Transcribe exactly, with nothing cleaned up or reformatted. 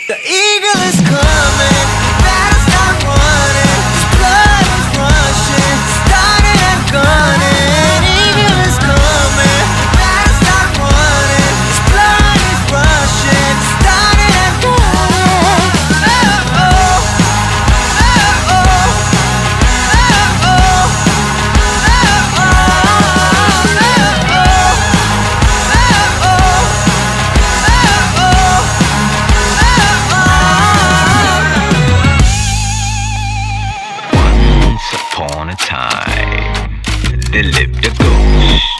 The eagle is coming, you better start running. His blood is rushing, starting and gunning. Eagle is coming, you better start running. His blood is rushing, starting and gunning. Oh, oh, oh, oh, oh, oh, oh, Once upon a time, there lived a ghost.